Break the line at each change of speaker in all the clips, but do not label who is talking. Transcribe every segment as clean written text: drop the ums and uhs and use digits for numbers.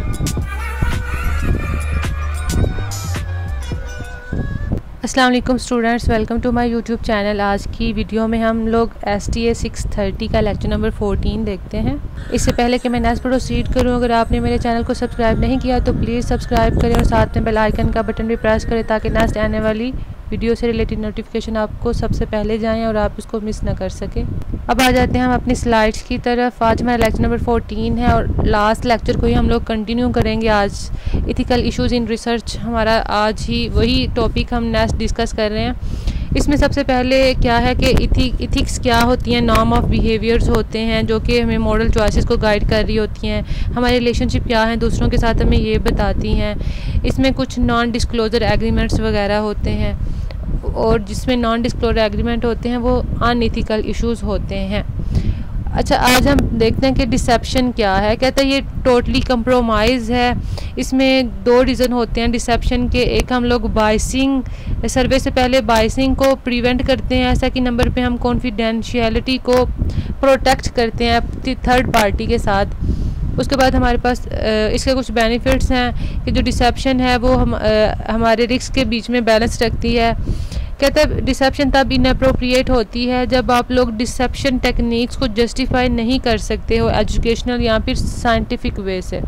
अस्सलाम वालेकुम students, welcome to my YouTube channel. आज की वीडियो में हम लोग STA 630 का लेक्चर नंबर 14 देखते हैं। इससे पहले कि मैं नेक्स्ट प्रोसीड करूं, अगर आपने मेरे चैनल को सब्सक्राइब नहीं किया तो प्लीज़ सब्सक्राइब करें और साथ में बेल आइकन का बटन भी प्रेस करें ताकि नेक्स्ट आने वाली वीडियो से रिलेटेड नोटिफिकेशन आपको सबसे पहले जाएँ और आप उसको मिस ना कर सकें। अब आ जाते हैं हम अपनी स्लाइड्स की तरफ। आज हमारा लेक्चर नंबर 14 है और लास्ट लेक्चर को ही हम लोग कंटिन्यू करेंगे। आज इथिकल इश्यूज़ इन रिसर्च हमारा आज ही वही टॉपिक हम नेक्स्ट डिस्कस कर रहे हैं। इसमें सबसे पहले क्या है कि इथिक्स क्या होती हैं, नॉर्म ऑफ बिहेवियर्स होते हैं जो कि हमें मॉरल चॉइसेस को गाइड कर रही होती हैं। हमारे रिलेशनशिप क्या हैं दूसरों के साथ हमें ये बताती हैं। इसमें कुछ नॉन डिस्क्लोजर एग्रीमेंट्स वगैरह होते हैं और जिसमें नॉन डिस्क्लोजर एग्रीमेंट होते हैं वो अनइथिकल इश्यूज़ होते हैं। अच्छा, आज हम देखते हैं कि डिसेप्शन क्या है। कहता है ये टोटली कंप्रोमाइज़ है। इसमें दो रीज़न होते हैं डिसेप्शन के। एक हम लोग बाइसिंग, सर्वे से पहले बाइसिंग को प्रिवेंट करते हैं। ऐसा कि नंबर पे हम कॉन्फिडेंशियलिटी को प्रोटेक्ट करते हैं थर्ड पार्टी के साथ। उसके बाद हमारे पास इसके कुछ बेनिफिट्स हैं कि जो डिसेप्शन है वो हमारे रिस्क के बीच में बैलेंस रखती है। कहता है डिसेप्शन तब इनअप्रोप्रिएट होती है जब आप लोग डिसेप्शन टेक्निक्स को जस्टिफाई नहीं कर सकते हो एजुकेशनल या फिर साइंटिफिक वे से।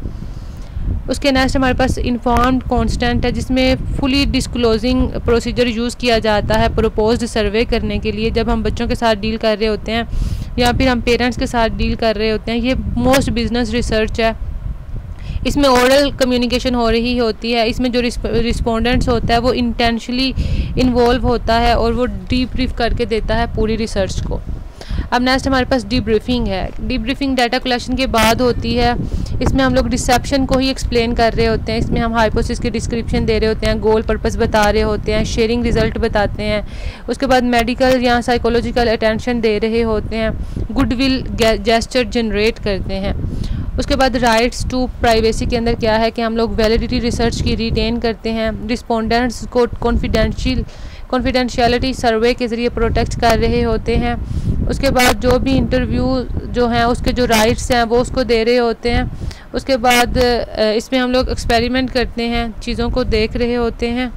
उसके नेक्स्ट हमारे पास इन्फॉर्म्ड कांस्टेंट है जिसमें फुली डिस्क्लोजिंग प्रोसीजर यूज़ किया जाता है प्रपोज्ड सर्वे करने के लिए जब हम बच्चों के साथ डील कर रहे होते हैं या फिर हम पेरेंट्स के साथ डील कर रहे होते हैं। ये मोस्ट बिजनेस रिसर्च है। इसमें ओरल कम्युनिकेशन हो रही होती है। इसमें जो रिस्पोंडेंट्स होता है वो इंटेंशनली इन्वॉल्व होता है और वो डीब्रीफ करके देता है पूरी रिसर्च को। अब नेक्स्ट हमारे पास डीब्रीफिंग है। डीब्रीफिंग डाटा कलेक्शन के बाद होती है। इसमें हम लोग डिसेप्शन को ही एक्सप्लेन कर रहे होते हैं। इसमें हम हाइपोथेसिस की डिस्क्रिप्शन दे रहे होते हैं, गोल पर्पस बता रहे होते हैं, शेयरिंग रिजल्ट बताते हैं। उसके बाद मेडिकल या साइकोलॉजिकल अटेंशन दे रहे होते हैं, गुडविल जेस्चर जनरेट करते हैं। उसके बाद राइट्स टू प्राइवेसी के अंदर क्या है कि हम लोग वैलिडिटी रिसर्च की रिटेन करते हैं। रिस्पोंडेंट्स को कॉन्फिडेंशियलिटी सर्वे के ज़रिए प्रोटेक्ट कर रहे होते हैं। उसके बाद जो भी इंटरव्यू जो हैं उसके जो राइट्स हैं वो उसको दे रहे होते हैं। उसके बाद इसमें हम लोग एक्सपेरिमेंट करते हैं, चीज़ों को देख रहे होते हैं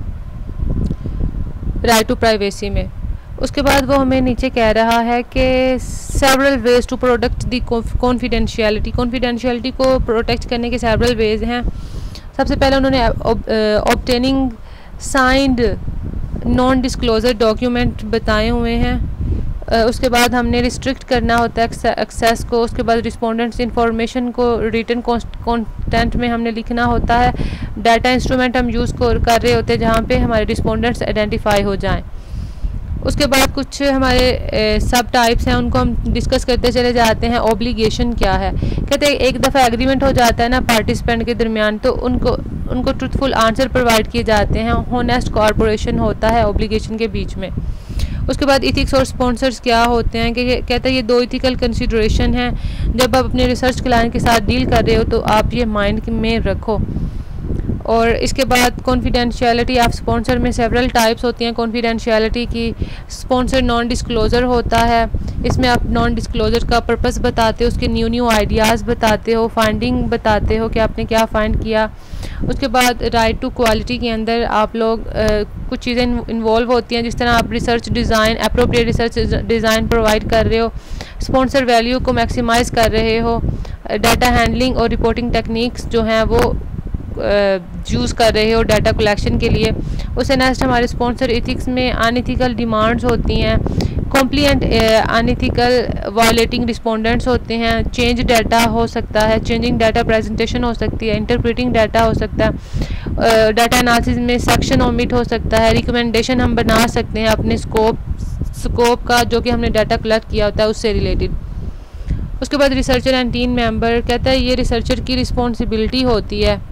राइट टू प्राइवेसी में। उसके बाद वो हमें नीचे कह रहा है कि several ways to protect the confidentiality को प्रोटेक्ट करने के सेवरल वेज हैं। सबसे पहले उन्होंने obtaining signed non disclosure document बताए हुए हैं। उसके बाद हमने रिस्ट्रिक्ट करना होता है एक्सेस को। उसके बाद रिस्पोंडेंट्स इंफॉर्मेशन को रिटन कंटेंट में हमने लिखना होता है। डाटा इंस्ट्रूमेंट हम यूज़ कर रहे होते हैं जहाँ पे हमारे रिस्पोंडेंट्स आइडेंटिफाई हो जाएं। उसके बाद कुछ हमारे सब टाइप्स हैं उनको हम डिस्कस करते चले जाते हैं। ऑब्लिगेशन क्या है? कहते हैं एक दफ़ा एग्रीमेंट हो जाता है ना पार्टिसिपेंट के दरमियान तो उनको ट्रूथफुल आंसर प्रोवाइड किए जाते हैं। होनेस्ट कॉर्पोरेशन होता है ऑब्लिगेशन के बीच में। उसके बाद इथिक्स और स्पॉन्सर्स क्या होते हैं कि कहता है ये दो इथिकल कंसिडरेशन हैं जब आप अपने रिसर्च क्लाइंट के साथ डील कर रहे हो तो आप ये माइंड में रखो। और इसके बाद कॉन्फिडेंशियलिटी ऑफ स्पॉन्सर में सेवरल टाइप्स होती हैं कॉन्फिडेंशियलिटी की। स्पॉन्सर नॉन डिस्क्लोजर होता है। इसमें आप नॉन डिस्क्लोजर का पर्पस बताते हो, उसके न्यू आइडियाज़ बताते हो, फाइंडिंग बताते हो कि आपने क्या फाइंड किया। उसके बाद राइट टू क्वालिटी के अंदर आप लोग कुछ चीज़ें इन्वॉल्व होती हैं जिस तरह आप research design appropriate research design provide कर रहे हो, स्पॉन्सर वैल्यू को मैक्सिमाइज़ कर रहे हो, डाटा हैंडलिंग और रिपोर्टिंग टेक्निक्स जो हैं वो यूज़ कर रहे हो डाटा कलेक्शन के लिए। उससे नेक्स्ट हमारे स्पॉन्सर इथिक्स में अनइथिकल डिमांड्स होती हैं, कॉम्प्लिएंट अनइथिकल वायलेटिंग रिस्पोंडेंट्स होते हैं, चेंज डाटा हो सकता है, चेंजिंग डाटा प्रेजेंटेशन हो सकती है, इंटरप्रेटिंग डाटा हो सकता है, डाटा एनालिसिस में सेक्शन ओमिट हो सकता है, रिकमेंडेशन हम बना सकते हैं अपने स्कोप का जो कि हमने डाटा कलेक्ट किया होता है उससे रिलेटेड। उसके बाद रिसर्चर एंड टीम मेंबर कहता है ये रिसर्चर की रिस्पॉन्सिबिलिटी होती है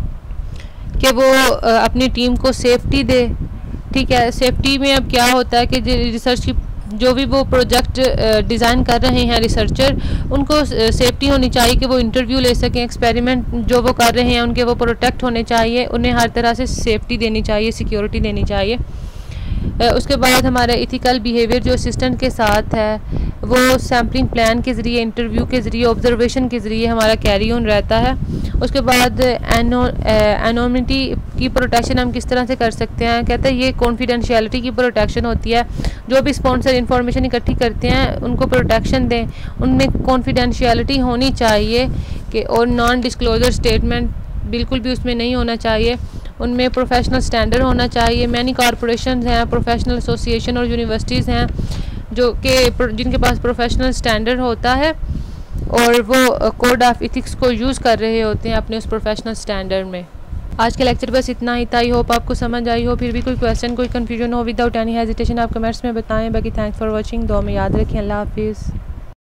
कि वो अपनी टीम को सेफ्टी दे। ठीक है, सेफ्टी में अब क्या होता है कि रिसर्च की जो भी वो प्रोजेक्ट डिज़ाइन कर रहे हैं रिसर्चर उनको सेफ्टी होनी चाहिए कि वो इंटरव्यू ले सकें, एक्सपेरिमेंट जो वो कर रहे हैं उनके वो प्रोटेक्ट होने चाहिए, उन्हें हर तरह से सेफ्टी देनी चाहिए, सिक्योरिटी देनी चाहिए। उसके बाद हमारा इथिकल बिहेवियर जो असिस्टेंट के साथ है वो सैम्पलिंग प्लान के ज़रिए, इंटरव्यू के ज़रिए, ऑब्जर्वेशन के ज़रिए हमारा कैरी ऑन रहता है। उसके बाद एनोनिमिटी की प्रोटेक्शन हम किस तरह से कर सकते हैं, कहते हैं ये कॉन्फिडेंशियलिटी की प्रोटेक्शन होती है। जो भी स्पॉन्सर इंफॉर्मेशन इकट्ठी करते हैं उनको प्रोटेक्शन दें, उनमें कॉन्फिडेंशियलिटी होनी चाहिए कि और नॉन डिस्क्लोजर स्टेटमेंट बिल्कुल भी उसमें नहीं होना चाहिए। उनमें प्रोफेशनल स्टैंडर्ड होना चाहिए। मैनी कॉरपोरेशन हैं, प्रोफेशनल एसोसिएशन और यूनिवर्सिटीज़ हैं जो कि जिनके पास प्रोफेशनल स्टैंडर्ड होता है और वो कोड ऑफ इथिक्स को यूज़ कर रहे होते हैं अपने उस प्रोफेशनल स्टैंडर्ड में। आज के लेक्चर बस इतना ही था। आई होप आपको समझ आई हो। फिर भी कोई क्वेश्चन, कोई कन्फ्यूजन हो, विदाउट एनी हेजिटेशन आप कमेंट्स में बताएं। बाकी थैंक्स फॉर वॉचिंग। दुआ में याद रखें। अल्लाह हाफिज़।